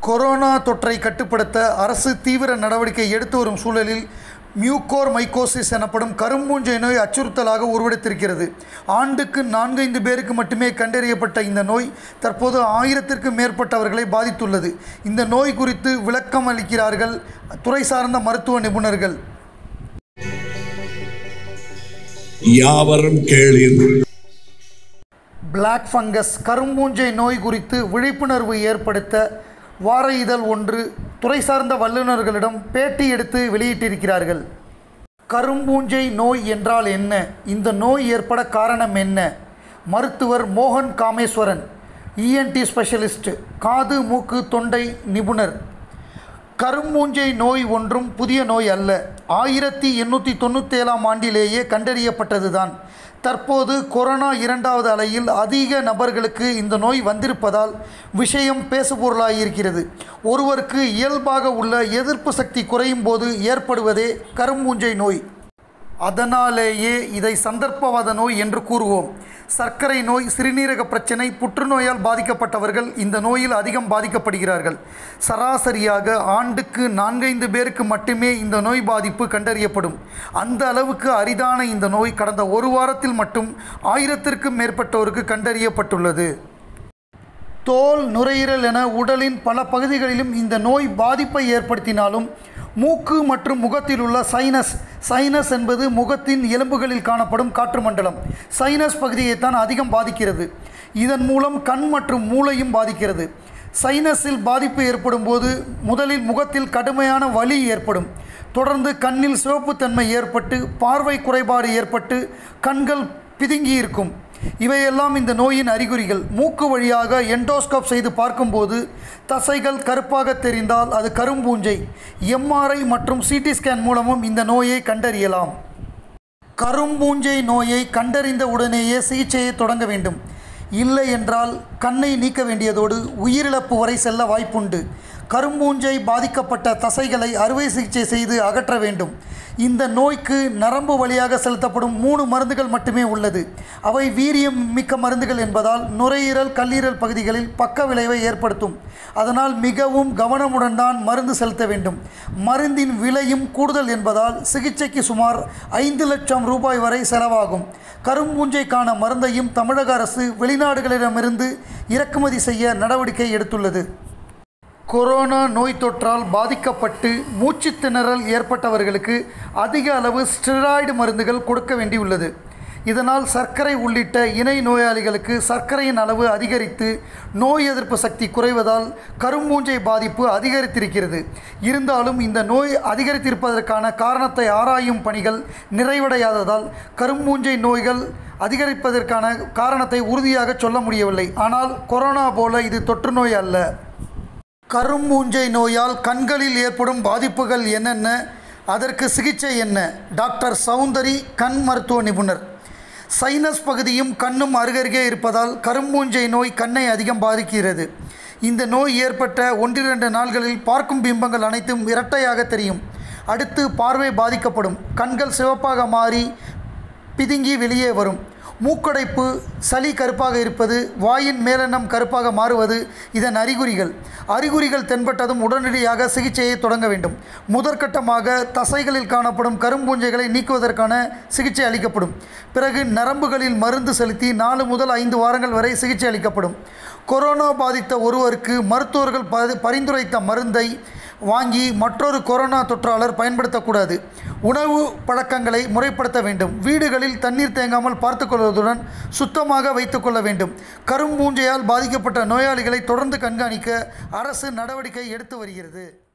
Corona தொற்றை கட்டுப்படுத்த அரசு தீவிர நடவடிக்கை எடுத்து வரும் சூழலில் மியூகோர்மைகோசிஸ் எனப்படும் கரும்பூஞ்சை நோய் அச்சுறுத்தலாக உருவெடுத்திருக்கிறது. ஆண்டுக்கு 4-5 பேருக்கு மட்டுமே கண்டறியப்பட்ட இந்த நோய் தற்போது 1000க்கும் மேற்பட்டவர்களை பாதித்துள்ளது. இந்த நோய் குறித்து விளக்கம் அளிக்கிறார்கள் துறை சார்ந்த மருத்துவ நிபுணர்கள். யாவரும் கேளீர். பிளாக் ஃபங்கஸ் கரும்பூஞ்சை நோய் குறித்து விழிப்புணர்வு ஏற்படுத்த வார இதழ் ஒன்று துறை சார்ந்த வல்லுநர்களிடம் பேட்டி எடுத்து வெளியிட்டிருக்கிறார்கள். கரும்பூஞ்சை நோய் என்றால் என்ன? இந்த நோய் ஏற்பட காரணம் என்ன? மருத்துவர் மோகன் காமேஸ்வரன், ENT ஸ்பெஷலிஸ்ட், காது மூக்கு தொண்டை நிபுணர். கரும்பூஞ்சை நோய் ஒன்றும் புதிய நோய் அல்ல. 1897ஆம் ஆண்டிலேயே கண்டறியப்பட்டதுதான். தற்போது கொரோனா 2வது அலையில் அதிக நபர்களுக்கு இந்த நோய் வந்திருப்பதால் விஷயம் பேசுபொருளாகியிருக்கிறது. ஒருவருக்கு இயல்பாக உள்ள எதிர்ப்பு சக்தி குறையும் போது ஏற்படுவதே கரும்பூஞ்சை நோய். அதனாலேயே இதை சந்தர்ப்பவாத நோய் என்று கூறுவோம். சர்க்கரை நோய், சிறுநீரக பிரச்சனை, புற்றுநோயால் பாதிக்கப்பட்டவர்கள் இந்த நோயில் அதிகம் பாதிக்கப்படுகிறார்கள். சராசரியாக ஆண்டுக்கு 4-5 பேருக்கு மட்டுமே இந்த நோய் பாதிப்பு கண்டறியப்படும். அந்த அளவுக்கு அரிதான இந்த நோய் கடந்த ஒரு வாரத்தில் மட்டும் 1000க்கும் மேற்பட்டோருக்கு கண்டறியப்பட்டுள்ளது. தோல், நுரையீரல் என உடலின் பல பகுதிகளிலும் இந்த நோய் பாதிப்பை ஏற்படுத்தினாலும் மூக்கு மற்றும் முகத்தில் உள்ள சைனஸ் என்பது முகத்தின் எலும்புகளில் காணப்படும் காற்று மண்டலம். சைனஸ் பகுதியைத்தான் அதிகம் பாதிக்கிறது. இதன் மூலம் கண் மற்றும் மூளையும் பாதிக்கிறது. சைனஸில் பாதிப்பு ஏற்படும் போது முதலில் முகத்தில் கடுமையான வலி ஏற்படும். தொடர்ந்து கண்ணில் சிவப்புத்தன்மை ஏற்பட்டு பார்வை குறைபாடு ஏற்பட்டு கண்கள் பிதுங்கி இருக்கும். இவையெல்லாம் இந்த நோயின் அறிகுறிகள். மூக்கு வழியாக எண்டோஸ்கோப் செய்து பார்க்கும்போது தசைகள் கருப்பாக தெரிந்தால் அது கரும்பூஞ்சை. MRI மற்றும் CT ஸ்கேன் மூலமும் இந்த நோயை கண்டறியலாம். கரும்பூஞ்சை நோயை கண்டறிந்த உடனேயே சிகிச்சையை தொடங்க வேண்டும். இல்லை என்றால் கண்ணை நீக்க வேண்டியதோடு உயிரிழப்பு வரை செல்ல வாய்ப்புண்டு. கரும்பூஞ்சை பாதிக்கப்பட்ட தசைகளை அறுவை சிகிச்சை செய்து அகற்ற வேண்டும். இந்த நோய்க்கு நரம்பு வழியாக செலுத்தப்படும் 3 மருந்துகள் மட்டுமே உள்ளது. அவை வீரியம் மிக்க மருந்துகள் என்பதால் நுரையீரல், கல்லீரல் பகுதிகளில் பக்க விளைவை ஏற்படுத்தும். அதனால் மிகவும் கவனமுடன் தான் மருந்து செலுத்த வேண்டும். மருந்தின் விலையும் கூடுதல் என்பதால் சிகிச்சைக்கு சுமார் 5 லட்சம் ரூபாய் வரை செலவாகும். கரும்பூஞ்சைக்கான மருந்தையும் தமிழக அரசு வெளிநாடுகளிடமிருந்து இறக்குமதி செய்ய நடவடிக்கை எடுத்துள்ளது. கொரோனா நோய் தொற்றால் பாதிக்கப்பட்டு மூச்சு திணறல் ஏற்பட்டவர்களுக்கு அதிக அளவு ஸ்டெராய்டு மருந்துகள் கொடுக்க வேண்டியுள்ளது. இதனால் சர்க்கரை உள்ளிட்ட இணை நோயாளிகளுக்கு சர்க்கரையின் அளவு அதிகரித்து நோய் எதிர்ப்பு சக்தி குறைவதால் கரும்பூஞ்சை பாதிப்பு அதிகரித்திருக்கிறது. இருந்தாலும் இந்த நோய் அதிகரித்திருப்பதற்கான காரணத்தை ஆராயும் பணிகள் நிறைவடையாததால் கரும்பூஞ்சை நோய்கள் அதிகரிப்பதற்கான காரணத்தை உறுதியாக சொல்ல முடியவில்லை. ஆனால் கொரோனா போல இது தொற்று நோய் அல்ல. கரும்பூஞ்சை நோயால் கண்களில் ஏற்படும் பாதிப்புகள் என்னென்ன? அதற்கு சிகிச்சை என்ன? டாக்டர் சௌந்தரி, கண் மருத்துவ நிபுணர். சைனஸ் பகுதியும் கண்ணும் அருகருகே இருப்பதால் கரும்பூஞ்சை நோய் கண்ணை அதிகம் பாதிக்கிறது. இந்த நோய் ஏற்பட்ட 1-2 நாள்களில் பார்க்கும் பிம்பங்கள் அனைத்தும் இரட்டையாக தெரியும். அடுத்து பார்வை பாதிக்கப்படும். கண்கள் சிவப்பாக மாறி பிதுங்கி வெளியே வரும். மூக்கடைப்பு, சளி கருப்பாக இருப்பது, வாயின் மேலெண்ணம் கருப்பாக மாறுவது இதன் அறிகுறிகள் தென்பட்டதும் உடனடியாக சிகிச்சையை தொடங்க வேண்டும். முதற்கட்டமாக தசைகளில் காணப்படும் கரும்பூஞ்சைகளை நீக்குவதற்கான சிகிச்சை அளிக்கப்படும். பிறகு நரம்புகளில் மருந்து செலுத்தி 4 முதல் 5 வாரங்கள் வரை சிகிச்சை அளிக்கப்படும். கொரோனா பாதித்த ஒருவருக்கு மருத்துவர்கள் பரிந்துரைத்த மருந்தை வாங்கி மற்றொரு கொரோனா தொற்றாளர் பயன்படுத்தக்கூடாது. உணவு பழக்கங்களை முறைப்படுத்த வேண்டும். வீடுகளில் தண்ணீர் தேங்காமல் பார்த்துக்கொள்வதுடன் சுத்தமாக வைத்துக்கொள்ள வேண்டும். கரும்பூஞ்சையால் பாதிக்கப்பட்ட நோயாளிகளை தொடர்ந்து கண்காணிக்க அரசு நடவடிக்கை எடுத்து வருகிறது.